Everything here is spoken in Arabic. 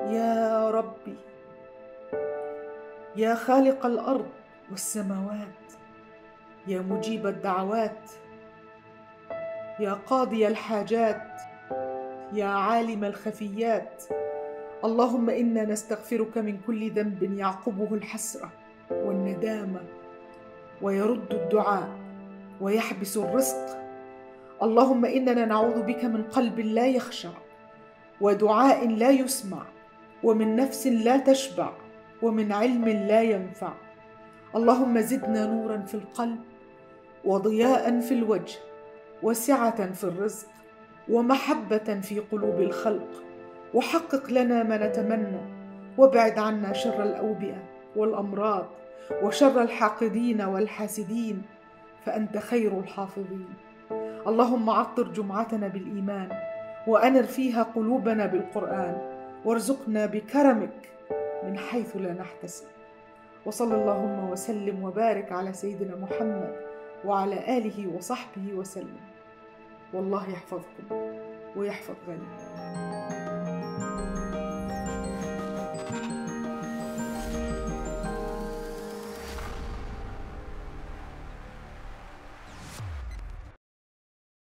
يا ربي، يا خالق الأرض والسماوات، يا مجيب الدعوات، يا قاضي الحاجات، يا عالم الخفيات، اللهم إنا نستغفرك من كل ذنب يعقبه الحسرة والندامة ويرد الدعاء ويحبس الرزق. اللهم إننا نعوذ بك من قلب لا يخشع، ودعاء لا يسمع، ومن نفس لا تشبع، ومن علم لا ينفع. اللهم زدنا نورا في القلب، وضياء في الوجه، وسعة في الرزق، ومحبة في قلوب الخلق، وحقق لنا ما نتمنى، وابعد عنا شر الأوبئة والأمراض وشر الحاقدين والحاسدين، فأنت خير الحافظين. اللهم عطر جمعتنا بالإيمان، وأنر فيها قلوبنا بالقرآن، وارزقنا بكرمك من حيث لا نحتسب. وصلى اللهم وسلم وبارك على سيدنا محمد وعلى آله وصحبه وسلم. والله يحفظكم ويحفظ غني.